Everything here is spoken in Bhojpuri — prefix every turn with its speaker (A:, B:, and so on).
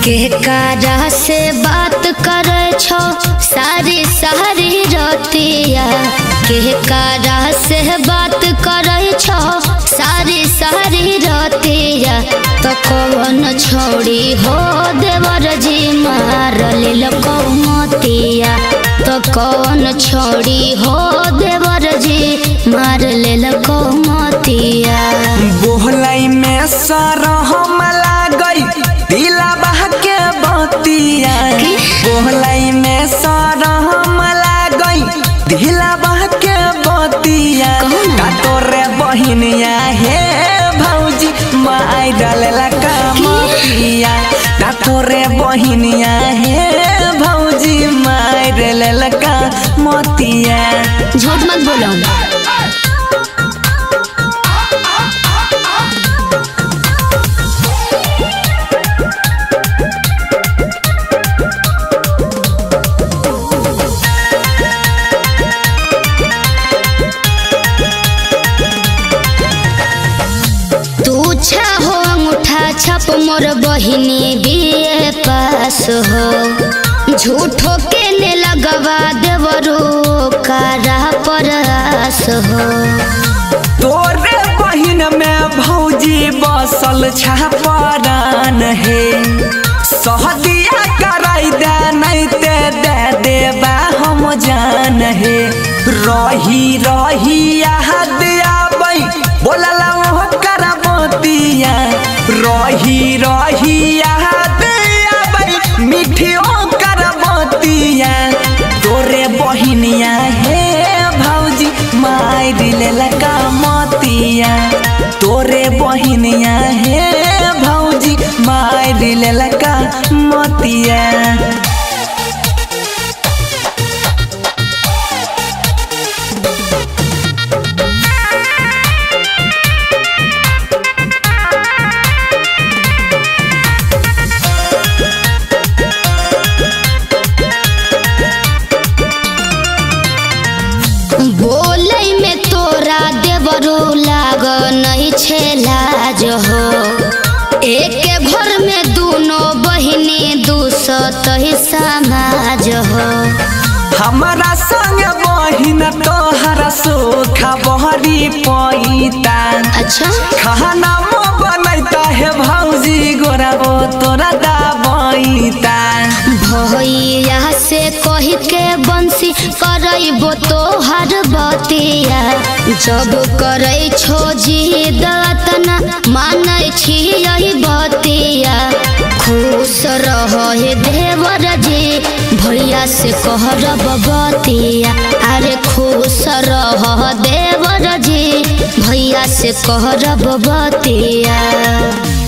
A: के कारा से बात करे छो सारी सारी रतिया के कारा से बात करे छो सारी सारी रतिया तो कौन छोड़ी हो देवर जी मार लेल कौमतिया तो कौन छोड़ी हो देवर जी मार लेल कौमतिया।
B: बोहलाई में सरहम लागई दिला बह के बतिया बोहलाई में सरहम लागई दिला बह के बतिया का तोरे बहिनिया हे भौजी माई डालेला कमतिया का तोरे बहिनिया हे भौजी माई डालेला कमतिया।
A: झूठ मत बोलो। छप मोर बहिनी बीए पास हो झूठो के ने लगवा देवरो कारा परस हो।
B: तोरे बहिन में भौजी बसल छापरान है सहदिया कराई दे नहीं ते दे देबा हम जान है रही रही याद आबै बोलला हो करबतिया रही रही याद आबै मिठियो करबतिया तोरे बहिनिया हे भौजी माई दिलेला कमतिया तोरे बहिनिया हे भौजी माई दिलेला कमतिया।
A: बोलै में तोरा देवरो लाग नहीं छे लाज हो एक घर में दोनों बहिनी दूसत ही समाज हो।
B: हमारा संग बहिन तोहरा सोखा बहरी पैता
A: अच्छा
B: खाना बनैता है भौजी गोराबो तोरा दाबैता
A: भैया से कही के बंसी करबो तोहर बतिया जब करे छो जिद तना मानै छी यही बतिया खुश रहे देवर जी भैया से कहरब बतिया अरे खुश रह देवर जी भैया से कहरब बतिया।